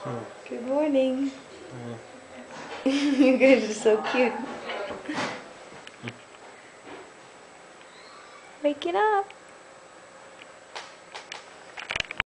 Good morning. You guys are so cute. Wake it up.